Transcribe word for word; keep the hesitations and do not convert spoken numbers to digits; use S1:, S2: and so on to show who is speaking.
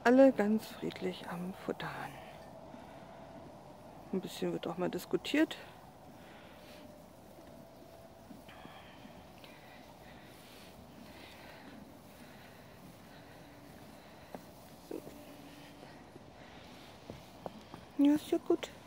S1: alle ganz friedlich am Futtern. Ein bisschen wird auch mal diskutiert. So. Ja, ist ja gut.